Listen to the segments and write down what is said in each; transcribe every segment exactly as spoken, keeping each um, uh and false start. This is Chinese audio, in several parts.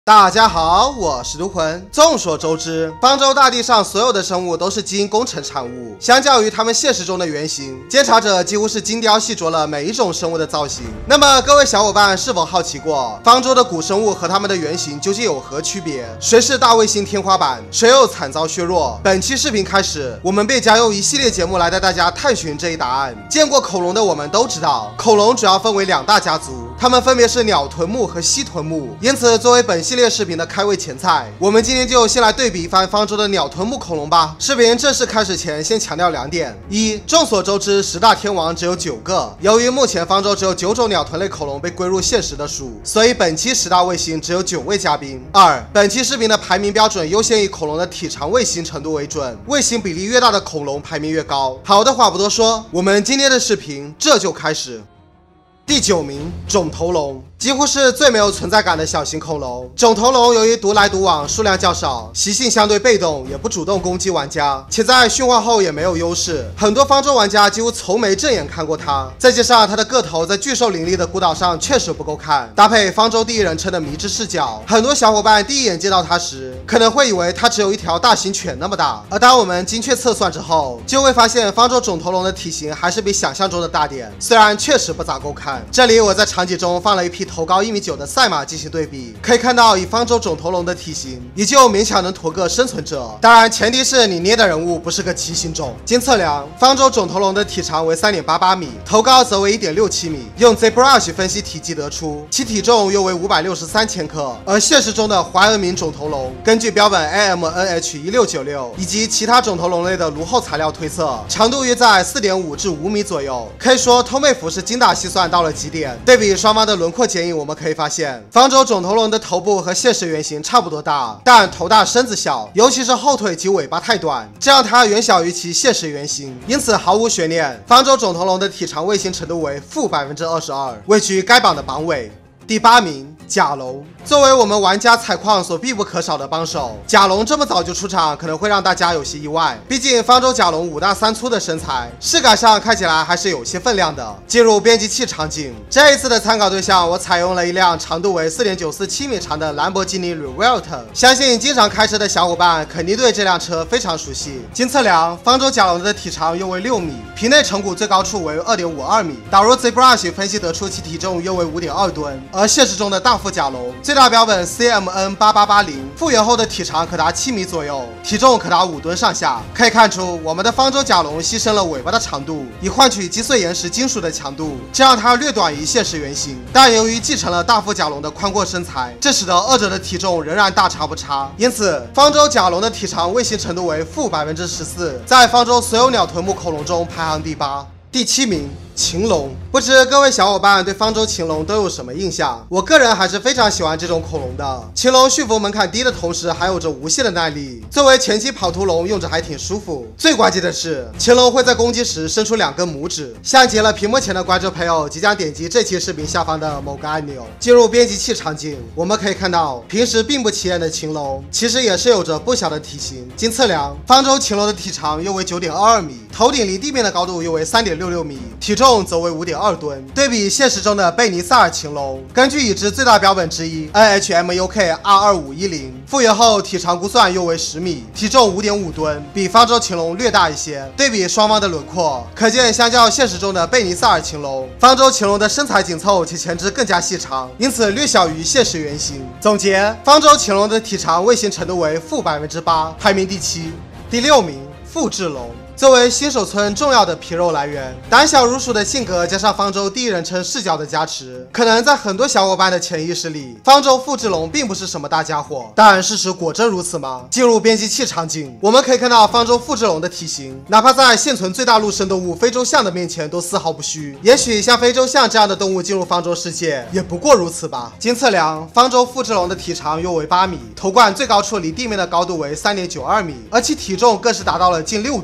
大家好，我是毒魂。众所周知，方舟大地上所有的生物都是基因工程产物，相较于他们现实中的原型，监察者几乎是精雕细琢了每一种生物的造型。那么各位小伙伴是否好奇过，方舟的古生物和他们的原型究竟有何区别？谁是大卫星天花板？谁又惨遭削弱？本期视频开始，我们便将用一系列节目来带大家探寻这一答案。见过恐龙的我们都知道，恐龙主要分为两大家族，它们分别是鸟臀目和蜥臀目。因此，作为本系列视频的开胃前菜，我们今天就先来对比一番方舟的鸟臀目恐龙吧。视频正式开始前，先强调两点：一，众所周知，十大天王只有九个，由于目前方舟只有九种鸟臀类恐龙被归入现实的数，所以本期十大卫星只有九位嘉宾。二，本期视频的排名标准优先以恐龙的体长卫星程度为准，卫星比例越大的恐龙排名越高。好的话不多说，我们今天的视频这就开始。第九名，肿头龙。几乎是最没有存在感的小型恐龙。肿头龙由于独来独往，数量较少，习性相对被动，也不主动攻击玩家，且在驯化后也没有优势。很多方舟玩家几乎从没正眼看过它。再加上它的个头在巨兽林立的孤岛上确实不够看，搭配方舟第一人称的迷之视角，很多小伙伴第一眼见到它时，可能会以为它只有一条大型犬那么大。而当我们精确测算之后，就会发现方舟肿头龙的体型还是比想象中的大点，虽然确实不咋够看。这里我在场景中放了一批头高一米九的赛马进行对比，可以看到以方舟肿头龙的体型，也就勉强能驮个生存者。当然，前提是你捏的人物不是个畸形种。经测量，方舟肿头龙的体长为 三点八八米，头高则为 一点六七米。用 ZBrush 分析体积得出，其体重约为五百六十三千克。而现实中的怀俄明肿头龙，根据标本 A M N H 一六九六 以及其他肿头龙类的颅后材料推测，长度约在 四点五至五米左右。可以说，偷妹服是精打细算到了极点。对比双方的轮廓剪影，我们可以发现，方舟肿头龙的头部和现实原型差不多大，但头大身子小，尤其是后腿及尾巴太短，这让它远小于其现实原型。因此毫无悬念，方舟肿头龙的体长卫星程度为负百分之二十二，位居该榜的榜尾。第八名，甲龙。作为我们玩家采矿所必不可少的帮手，甲龙这么早就出场，可能会让大家有些意外。毕竟方舟甲龙五大三粗的身材，视感上看起来还是有些分量的。进入编辑器场景，这一次的参考对象，我采用了一辆长度为 四点九四七米长的兰博基尼 Revuelto， 相信经常开车的小伙伴肯定对这辆车非常熟悉。经测量，方舟甲龙的体长约为六米，皮内成骨最高处为 二点五二米，导入 ZBrush 分析得出其体重约为 五点二吨。而现实中的大腹甲龙，最大标本 C M N 八八八零， 复原后的体长可达七米左右，体重可达五吨上下。可以看出，我们的方舟甲龙牺牲了尾巴的长度，以换取击碎岩石金属的强度，这让它略短于现实原型。但由于继承了大腹甲龙的宽阔身材，这使得二者的体重仍然大差不差。因此，方舟甲龙的体长卫星程度为负百分之十四，在方舟所有鸟臀目恐龙中排行第八。第七名，禽龙。不知各位小伙伴对方舟禽龙都有什么印象？我个人还是非常喜欢这种恐龙的。禽龙驯服门槛低的同时，还有着无限的耐力，作为前期跑图龙用着还挺舒服。最关键的是，禽龙会在攻击时伸出两根拇指。像极了屏幕前的观众朋友，即将点击这期视频下方的某个按钮，进入编辑器场景。我们可以看到，平时并不起眼的禽龙，其实也是有着不小的体型。经测量，方舟禽龙的体长约为 九点二二米，头顶离地面的高度约为 三点六六米，体重则为 五点二吨。对比现实中的贝尼萨尔禽龙，根据已知最大标本之一 N H M U K R 二五一零， 复原后体长估算约为十米，体重 五点五吨，比方舟禽龙略大一些。对比双方的轮廓，可见相较现实中的贝尼萨尔禽龙，方舟禽龙的身材紧凑且前肢更加细长，因此略小于现实原型。总结，方舟禽龙的体长卫星程度为负百分之八，排名第七。第六名，腹雉龙。作为新手村重要的皮肉来源，胆小如鼠的性格加上方舟第一人称视角的加持，可能在很多小伙伴的潜意识里，方舟腹雉龙并不是什么大家伙。但事实果真如此吗？进入编辑器场景，我们可以看到方舟腹雉龙的体型，哪怕在现存最大陆生动物非洲象的面前都丝毫不虚。也许像非洲象这样的动物进入方舟世界，也不过如此吧。经测量，方舟腹雉龙的体长约为八米，头冠最高处离地面的高度为 三点九二米，而其体重更是达到了近六吨。驮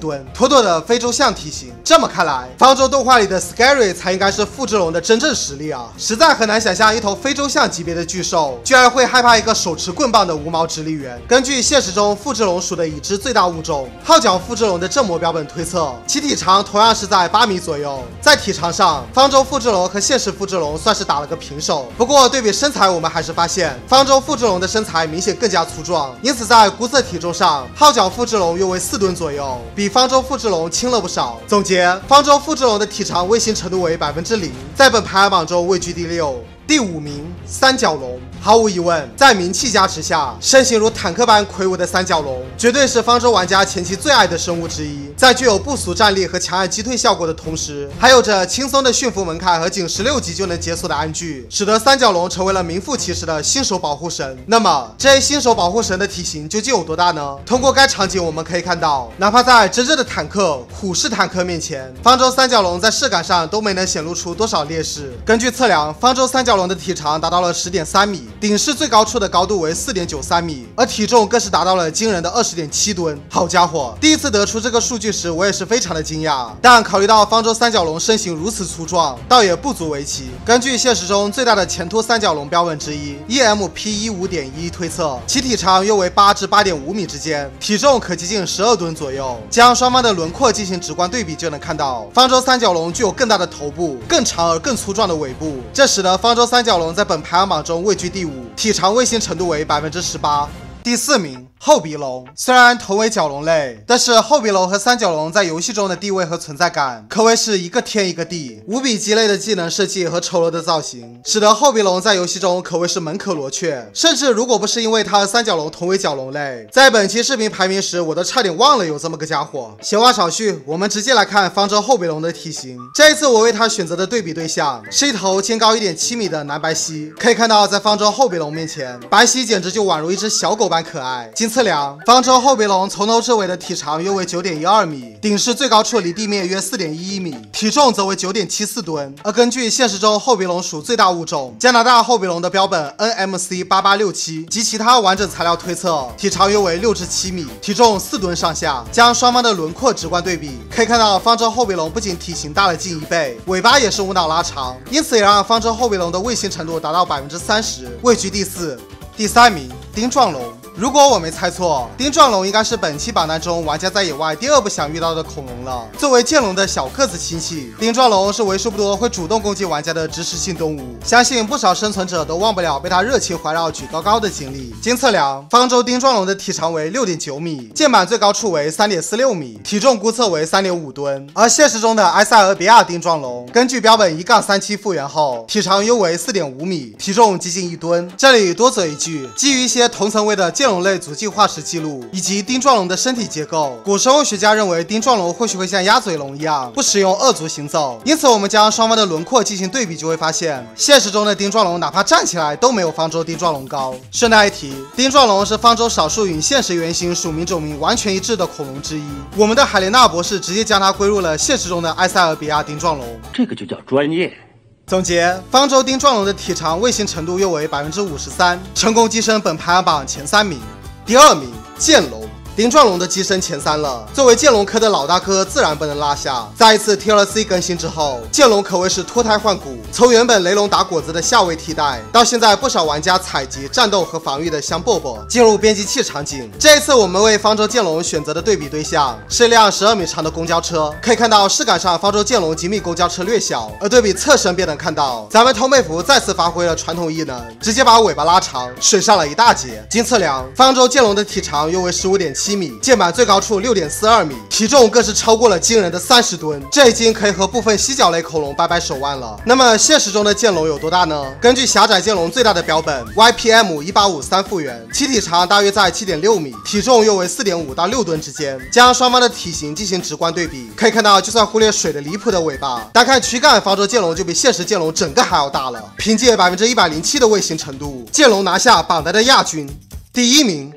妥妥的非洲象体型。这么看来，方舟动画里的 Scary 才应该是复制龙的真正实力啊！实在很难想象一头非洲象级别的巨兽居然会害怕一个手持棍棒的无毛直立猿。根据现实中复制龙属的已知最大物种号角复制龙的正模标本推测，其体长同样是在八米左右。在体长上，方舟复制龙和现实复制龙算是打了个平手。不过对比身材，我们还是发现方舟复制龙的身材明显更加粗壮，因此在估测体重上，号角复制龙约为四吨左右，比方舟复制龙轻了不少。总结，方舟复制龙的体长微型程度为百分之零，在本排行榜中位居第六。第五名，三角龙。毫无疑问，在名气加持下，身形如坦克般魁梧的三角龙，绝对是方舟玩家前期最爱的生物之一。在具有不俗战力和强悍击退效果的同时，还有着轻松的驯服门槛和仅十六级就能解锁的安具，使得三角龙成为了名副其实的新手保护神。那么，这一新手保护神的体型究竟有多大呢？通过该场景我们可以看到，哪怕在真正的坦克、虎式坦克面前，方舟三角龙在视感上都没能显露出多少劣势。根据测量，方舟三角龙的体长达到了 十点三米，顶视最高处的高度为 四点九三米，而体重更是达到了惊人的 二十点七吨。好家伙，第一次得出这个数据时，我也是非常的惊讶。但考虑到方舟三角龙身形如此粗壮，倒也不足为奇。根据现实中最大的前凸三角龙标本之一 E M P 十五点一 推测，其体长约为八至八点五米之间，体重可接近十二吨左右。将双方的轮廓进行直观对比，就能看到方舟三角龙具有更大的头部、更长而更粗壮的尾部，这使得方舟三角龙在本排行榜中位居第五，体长微型程度为 百分之十八。第四名，厚鼻龙。虽然同为角龙类，但是厚鼻龙和三角龙在游戏中的地位和存在感可谓是一个天一个地。无比鸡肋的技能设计和丑陋的造型，使得厚鼻龙在游戏中可谓是门可罗雀。甚至如果不是因为它和三角龙同为角龙类，在本期视频排名时，我都差点忘了有这么个家伙。闲话少叙，我们直接来看方舟厚鼻龙的体型。这一次我为它选择的对比对象是一头肩高 一点七米的南白犀。可以看到，在方舟厚鼻龙面前，白犀简直就宛如一只小狗般可爱。经测量，方舟厚鼻龙从头至尾的体长约为 九点一二米，顶视最高处离地面约 四点一一米，体重则为 九点七四吨。而根据现实中厚鼻龙属最大物种加拿大厚鼻龙的标本 N M C 八八六七及其他完整材料推测，体长约为六至七米，体重四吨上下。将双方的轮廓直观对比，可以看到方舟厚鼻龙不仅体型大了近一倍，尾巴也是无脑拉长，因此也让方舟厚鼻龙的卫星程度达到 百分之三十，位居第四。第三名，丁状龙。如果我没猜错，丁状龙应该是本期榜单中玩家在野外第二不想遇到的恐龙了。作为剑龙的小个子亲戚，丁状龙是为数不多会主动攻击玩家的植食性动物，相信不少生存者都忘不了被它热情环绕举高高的经历。经测量，方舟丁状龙的体长为 六点九米，剑板最高处为 三点四六米，体重估测为 三点五吨。而现实中的埃塞俄比亚丁状龙，根据标本 一三七 复原后，体长约为 四点五米，体重接近一吨。这里多嘴一句，基于一些同层位的剑龙类足迹化石记录以及丁状龙的身体结构，古生物学家认为丁状龙或许会像鸭嘴龙一样不使用二足行走。因此我们将双方的轮廓进行对比，就会发现现实中的丁状龙哪怕站起来都没有方舟丁状龙高。顺带一提，丁状龙是方舟少数与现实原型属名种名完全一致的恐龙之一。我们的海莲娜博士直接将它归入了现实中的埃塞俄比亚丁状龙， 这个就叫专业。 总结，方舟丁状龙的体长卫星程度约为 百分之五十三， 成功跻身本排行榜前三名。第二名，剑龙。丁状龙的跻身前三了，作为剑龙科的老大哥，自然不能落下。在一次 T L C 更新之后，剑龙可谓是脱胎换骨，从原本雷龙打果子的下位替代，到现在不少玩家采集、战斗和防御的香饽饽，进入编辑器场景。这一次我们为方舟剑龙选择的对比对象是一辆十二米长的公交车。可以看到视感上方舟剑龙仅比公交车略小，而对比侧身便能看到，咱们通背服再次发挥了传统异能，直接把尾巴拉长，水上了一大截。经测量，方舟剑龙的体长约为 十五点七米，剑板最高处 六点四二米，体重更是超过了惊人的三十吨，这已经可以和部分犀角类恐龙掰掰手腕了。那么现实中的剑龙有多大呢？根据狭窄剑龙最大的标本 Y P M 一八五三 复原，其体长大约在 七点六米，体重约为 四点五到六吨之间。将双方的体型进行直观对比，可以看到就算忽略水的离谱的尾巴，单看躯干，方舟剑龙就比现实剑龙整个还要大了。凭借 百分之一百零七 的卫星程度，剑龙拿下榜单的亚军。第一名，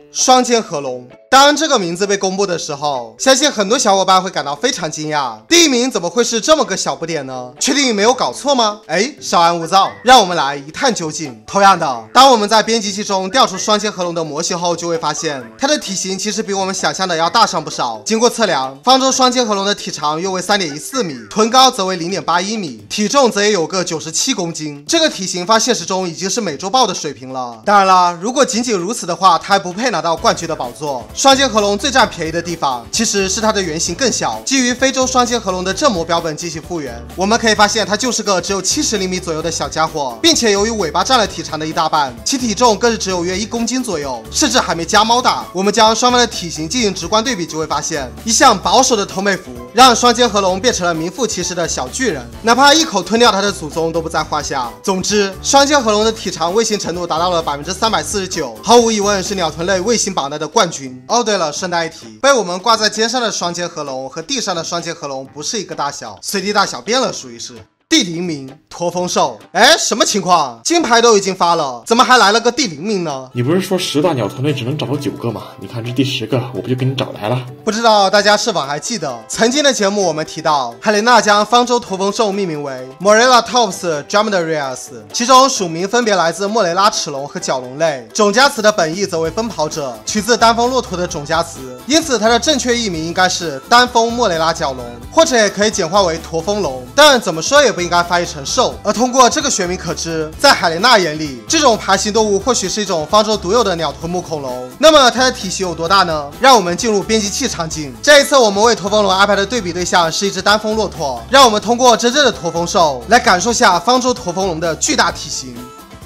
双尖合龙。当这个名字被公布的时候，相信很多小伙伴会感到非常惊讶，第一名怎么会是这么个小不点呢？确定没有搞错吗？哎，稍安勿躁，让我们来一探究竟。同样的，当我们在编辑器中调出双尖合龙的模型后，就会发现它的体型其实比我们想象的要大上不少。经过测量，方舟双尖合龙的体长约为 三点一四米，臀高则为 零点八一米，体重则也有个九十七公斤。这个体型放现实中已经是美洲豹的水平了。当然了，如果仅仅如此的话，它还不配拿到冠军的宝座。双尖合龙最占便宜的地方，其实是它的原型更小。基于非洲双尖合龙的正模标本进行复原，我们可以发现它就是个只有七十厘米左右的小家伙，并且由于尾巴占了体长的一大半，其体重更是只有约一公斤左右，甚至还没家猫大。我们将双方的体型进行直观对比，就会发现一向保守的头美服让双尖合龙变成了名副其实的小巨人，哪怕一口吞掉它的祖宗都不在话下。总之，双尖合龙的体长卫星程度达到了百分之三百四十九，毫无疑问是鸟臀类卫星榜单的冠军。哦，对了，顺带一提，被我们挂在肩上的双尖合龙和地上的双尖合龙不是一个大小，随地大小便了，属于是。第零名，驼峰兽。哎，什么情况？金牌都已经发了，怎么还来了个第零名呢？ 你不是说十大鸟臀类只能找到九个吗？你看这第十个，我不就给你找来了？ 不知道大家是否还记得，曾经的节目我们提到，海莲娜将方舟驼峰兽命名为 Morellatops dromedarius， 其中属名分别来自莫雷拉齿龙和角龙类，种加词的本意则为奔跑者，取自单峰骆驼的种加词，因此它的正确译名应该是单峰莫雷拉角龙，或者也可以简化为驼峰龙，但怎么说也不应该翻译成兽。而通过这个学名可知，在海莲娜眼里，这种爬行动物或许是一种方舟独有的鸟臀目恐龙。那么它的体型有多大呢？让我们进入编辑器场景。这一次我们为驼峰龙安排的对比对象是一只单峰骆驼，让我们通过真正的驼峰兽来感受下方舟驼峰龙的巨大体型。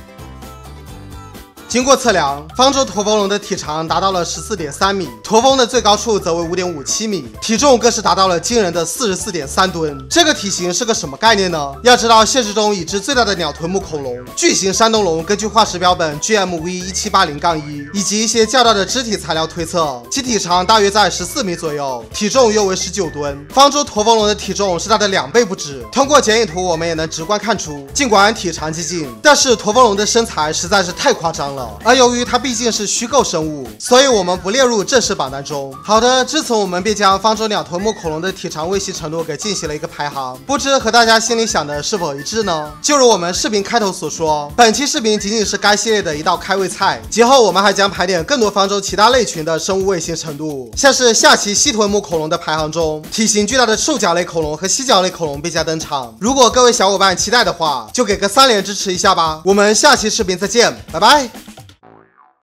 经过测量，方舟驼峰龙的体长达到了 十四点三米，驼峰的最高处则为 五点五七米，体重更是达到了惊人的 四十四点三吨。这个体型是个什么概念呢？要知道，现实中已知最大的鸟臀目恐龙巨型山东龙，根据化石标本 G M V 一七八零 一 以及一些较大的肢体材料推测，其体长大约在十四米左右，体重约为十九吨。方舟驼峰龙的体重是它的两倍不止。通过剪影图，我们也能直观看出，尽管体长接近，但是驼峰龙的身材实在是太夸张了。而由于它毕竟是虚构生物，所以我们不列入正式榜单中。好的，至此我们便将方舟鸟臀目恐龙的体长卫星程度给进行了一个排行，不知和大家心里想的是否一致呢？就如我们视频开头所说，本期视频仅仅是该系列的一道开胃菜，节后我们还将盘点更多方舟其他类群的生物卫星程度，像是下期蜥臀目恐龙的排行中，体型巨大的兽脚类恐龙和蜥脚类恐龙便将登场。如果各位小伙伴期待的话，就给个三连支持一下吧。我们下期视频再见，拜拜。